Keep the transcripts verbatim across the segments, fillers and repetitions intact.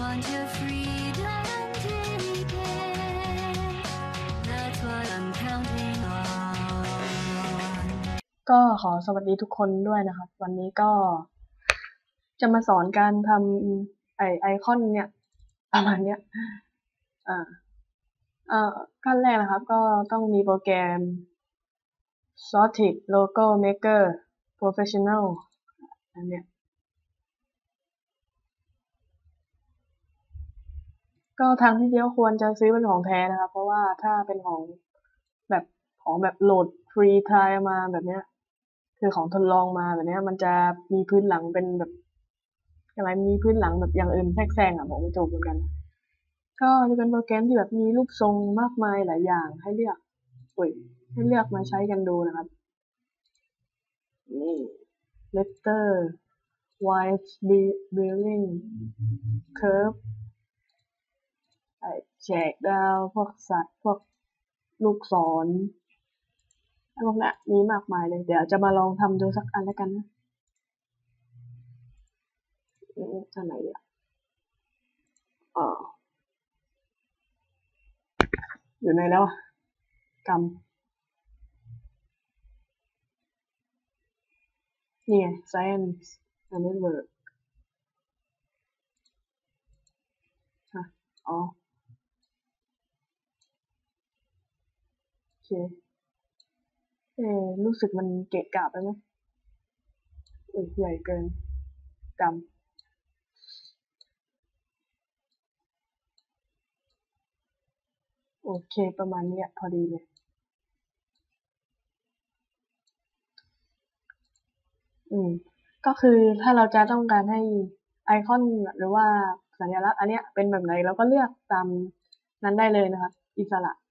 want your freedom taken. That's what I'm counting on. ก็ขอสวัสดีทุกคนด้วยนะครับ วันนี้ก็จะมาสอนการทำไอไอคอนเนี่ยประมาณเนี้ยอ่าเอ่อขั้นแรกนะครับก็ต้องมีโปรแกรม Sortic Logo Maker Professional อันเนี้ยก็ทางที่เดียวควรจะซื้อเป็นของแท้นะครับเพราะว่าถ้าเป็นของแบบของแบบโหลดฟรีทรายมาแบบเนี้ยคือของทดลองมาแบบเนี้ยมันจะมีพื้นหลังเป็นแบบอะไรมีพื้นหลังแบบอย่างอื่นแทรกแซงอ่ะบอกไม่ถูกเหมือนกันก็จะเป็นโปรแกรมที่แบบมีรูปทรงมากมายหลายอย่างให้เลือกอุ้ยให้เลือกมาใช้กันดูนะครับนี่ letter wide bearing curve ไอ้แจกดาวพวกสัตว์พวกลูกศรพวกนี้มีมากมายเลยเดี๋ยวจะมาลองทำดูสักอันแล้วกันนะอันไหนอ่ะอ๋ออยู่ไหนแล้วกำนี่ไง science and network ฮะอ๋อโอเคเออรู้สึกมันเกะกะไปไหมอุ้ยใหญ่เกินกำโอเคประมาณนี้พอดีเลยอืมก็คือถ้าเราจะต้องการให้ไอคอนหรือว่าสัญลักษณ์อันเนี้ยเป็นแบบไหนเราก็เลือกตามนั้นได้เลยนะครับอิสระ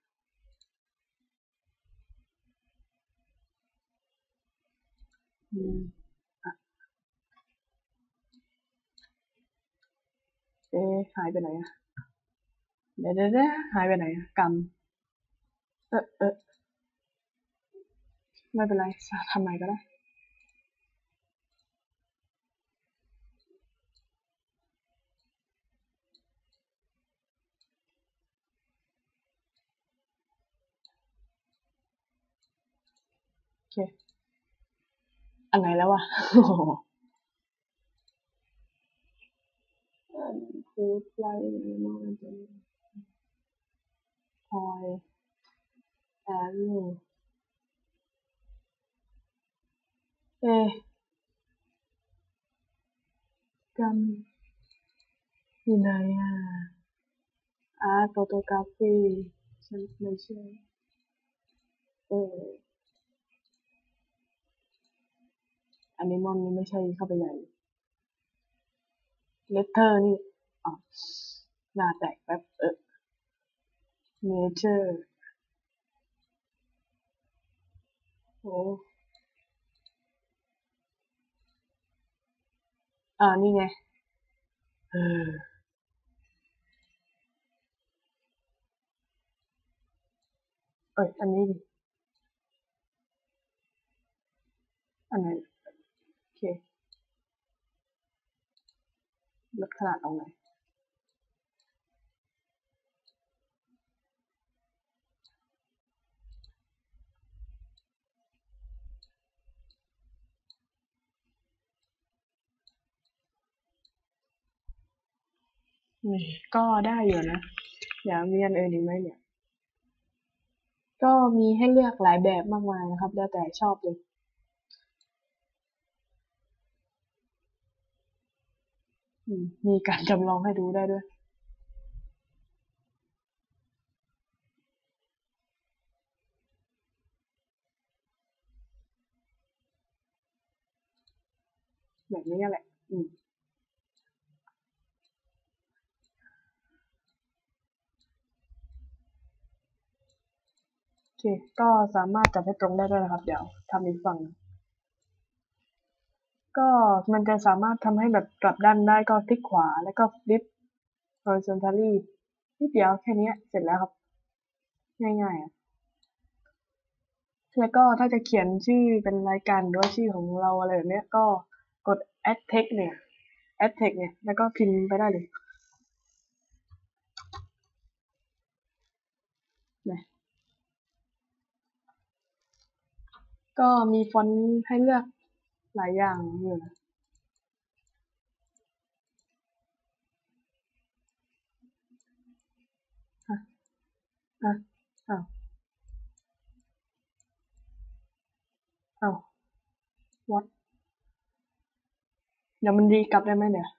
อืมอ่ะเอ๊ะหายไปไหนอะเดี๋ยวเดี๋ยวหายไปไหนอะกำเออเออไม่เป็นไรทำใหม่ก็ได้โอเคอันไหนแล้ววะฟูดไลท์มอนพอยแอนเอ๊ะกำอยู่ไหนอ่ะอาร์ตโฟโตกราฟีฉันไม่ใช่เอออนิมอนนี่ไม่ใช่เข้าไปใหญ่เลตเตอร์นี่อ๋อหน้าแตกแป๊บเออเนเจอร์โอ้อ่านี่ไงเออเอ้ยอันนี้ดิอันไหนโอเคลดขนาดลงหน่อยนี่ก็ได้อยู่นะเดี๋ยวมีอันอื่นอีกไหมเนี่ยก็มีให้เลือกหลายแบบมากมายนะครับแล้วแต่ชอบเลยอืมมีการจำลองให้ดูได้ด้วยแบบนี้แหละอืมโอเคก็สามารถจับให้ตรงได้ด้วยนะครับเดี๋ยวทำอีกฝั่งก็มันจะสามารถทำให้แบบกลับด้านได้ก็คลิกขวาแล้วก็ flip horizontally นิดเดียวแค่นี้เสร็จแล้วครับง่ายๆอ่ะแล้วก็ถ้าจะเขียนชื่อเป็นรายการหรือว่าชื่อของเราอะไรแบบเนี้ยก็กด add text เนี่ย add text เนี่ยแล้วก็พิมพ์ไปได้เลยนะก็มีฟอนต์ให้เลือกหลายอย่างอยู่นะอ่ะอ่ะอ้าวอ้าววัดเดี๋ยวมันรีกลับได้ไหมเนี่ย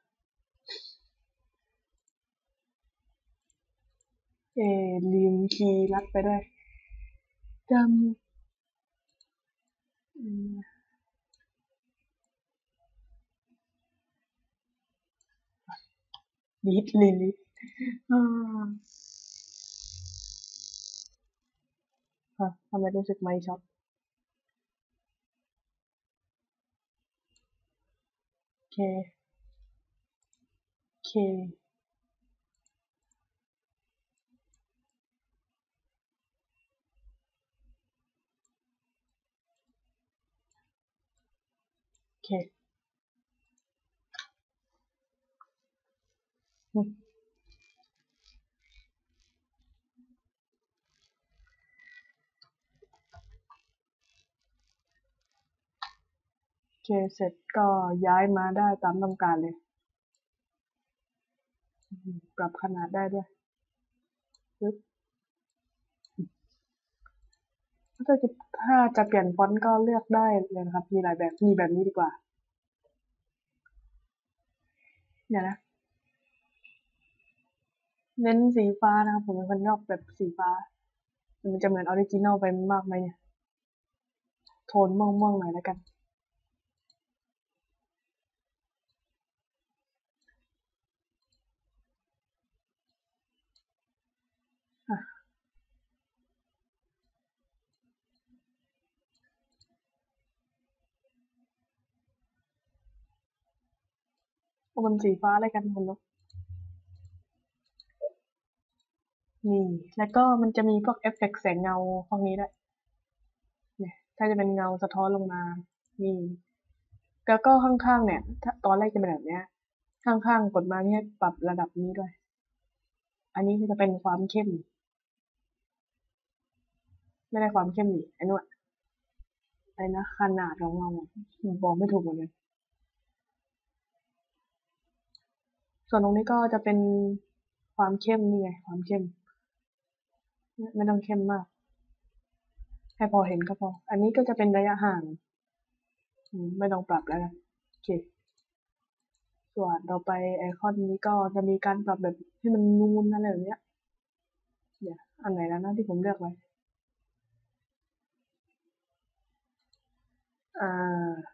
เออลืมคีย์ลัดไปด้วยจำอืมลิดลิลิอ่าอ่ะทำไมรู้สึกไม่ช็อตโอเคโอเคโอเคอืมโอเคเสร็จก็ย้ายมาได้ตามต้องการเลยอืมปรับขนาดได้ด้วยปึ๊บถ้าจะถ้าจะเปลี่ยนฟอนต์ก็เลือกได้เลยนะครับมีหลายแบบมีแบบนี้ดีกว่าเดี๋ยวนะเน้นสีฟ้านะครับผมเป็นคนชอบแบบสีฟ้ามันจะเหมือนออริจินอลไปมากไหมเนี่ยโทนม่วงๆหน่อยแล้วกันอ่ะเอาเป็นสีฟ้าแล้วกันคุณนกนี่แล้วก็มันจะมีพวกเอฟเฟกต์แสงเงาพวกนี้ด้วยเนี่ยถ้าจะเป็นเงาสะท้อนลงมานี่แล้วก็ข้างๆเนี่ยถ้าตอนแรกจะเป็นแบบเนี้ยข้างๆกดมาเนี่ยปรับระดับนี้ด้วยอันนี้ก็จะเป็นความเข้มไม่ได้ความเข้มนี่ไอ้นู่นอะไรนะขนาดของเงาบอกไม่ถูกเหมือนกันส่วนตรงนี้ก็จะเป็นความเข้มนี่ไงความเข้มไม่ต้องเข้มมากให้พอเห็นก็พออันนี้ก็จะเป็นระยะห่างไม่ต้องปรับแล้วกันโอเคส่วนต่อไปไอคอนนี้ก็จะมีการปรับแบบให้มันนูนอะไรแบบเนี้ยเดี๋ยวอันไหนแล้วนะที่ผมเลือกไว้อ่า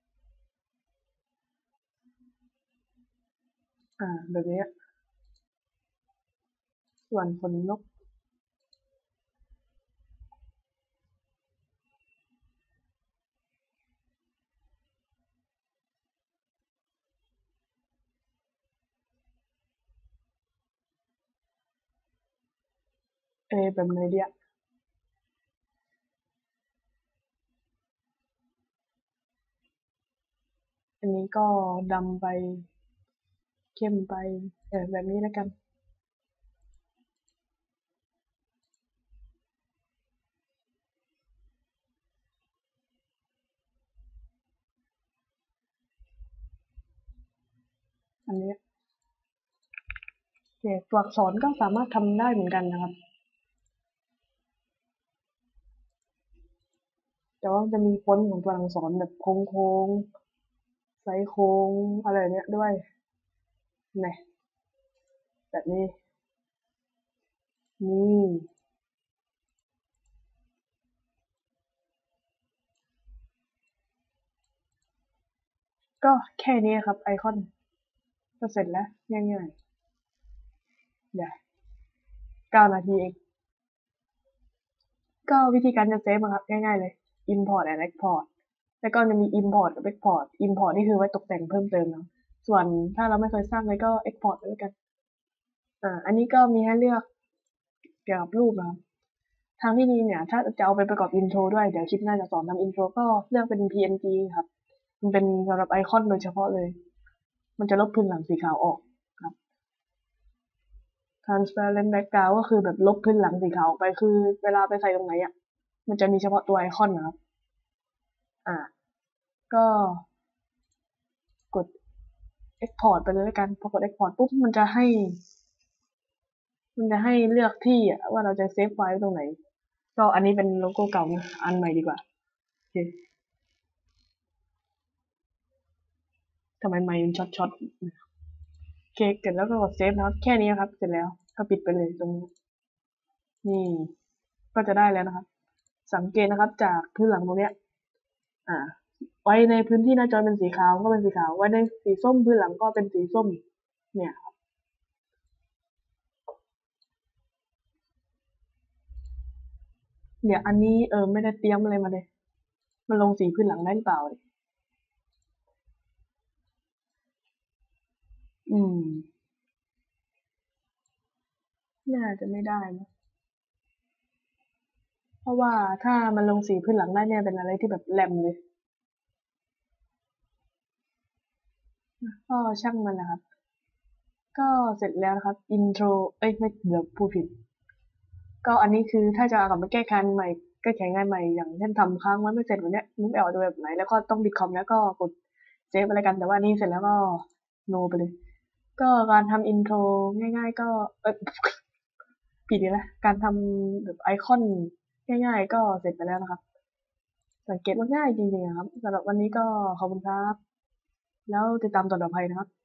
อ่าแบบนี้ส่วนขนนกเออแบบไหนเดียอันนี้ก็ดำไปเข้มไปเออแบบนี้แล้วกันอันนี้โอเคตัวอักษรก็สามารถทำได้เหมือนกันนะครับแต่ว่าจะมีฟอนต์ของตัวอักษรแบบโค้งๆไซส์โค้งอะไรเนี้ยด้วยเนี่ยแบบนี้นี่ก็แค่นี้ครับไอคอนก็เสร็จแล้วง่ายๆเดี๋ยวเก้านาทีเองก็วิธีการจะเซฟอะครับง่ายๆเลย import and export แล้วก็จะมี import กับ export import นี่คือไว้ตกแต่งเพิ่มเติมเนาะส่วนถ้าเราไม่เคยสร้างเลยก็ export ไปแล้วกันอ่าอันนี้ก็มีให้เลือกเกี่ยวกับรูปนะครับทางที่ดีเนี่ยถ้าจะเอาไปประกอบอินโทรด้วยเดี๋ยวคลิปหน้าจะสอนทำอินโทรก็เลือกเป็น พี เอ็น จี ครับมันเป็นสำหรับไอคอนโดยเฉพาะเลยมันจะลบพื้นหลังสีขาวออกครับ transparent background ก็คือแบบลบพื้นหลังสีขาวออกไปคือเวลาไปใส่ตรงไหนอ่ะมันจะมีเฉพาะตัวไอคอนนะครับอ่าก็กด export ไปเลยแล้วกันพอกด export ปุ๊บมันจะให้ มันจะให้เลือกที่อ่ะว่าเราจะเซฟไฟล์ไว้ตรงไหนก็อันนี้เป็นโลโก้เก่านะอันใหม่ดีกว่าโอเคทำไมไมค์มันช็อตช็อตโอเคเสร็จแล้วก็กดเซฟนะครับแค่นี้ครับ เสร็จแล้วก็ปิดไปเลยตรงนี้นี่ก็จะได้แล้วนะครับ สังเกตนะครับจากพื้นหลังตรงเนี้ยอ่า ไว้ในพื้นที่หน้าจอเป็นสีขาวก็เป็นสีขาวไว้ในสีส้มพื้นหลังก็เป็นสีส้มเนี่ยครับเดี๋ยวอันนี้เออไม่ได้เตรียมอะไรมาเลยมันลงสีพื้นหลังได้หรือเปล่าอืมน่าจะไม่ได้นะเพราะว่าถ้ามันลงสีพื้นหลังได้เนี่ยเป็นอะไรที่แบบแหลมเลยก็ช่างมันนะครับก็เสร็จแล้วนะครับอินโทรเอ้ยไม่เดี๋ยวพูดผิดก็อันนี้คือถ้าจะเอากลับมาแก้งานใหม่แก้ไขงานใหม่อย่างเช่นทำค้างไว้ไม่เสร็จวันเนี้ยนึกไม่ออกจะแบบไหนแล้วก็ต้องปิดคอมแล้วก็กดเซฟอะไรกันแต่ว่านี่เสร็จแล้วก็โนไปเลยก็การทำอินโทรง่ายๆก็เออผิดอีกแล้วการทำแบบไอคอนง่ายๆก็เสร็จไปแล้วนะครับสังเกตว่าง่ายจริงๆครับสำหรับวันนี้ก็ขอบคุณครับแล้วติดตามตอนต่อไปนะครับ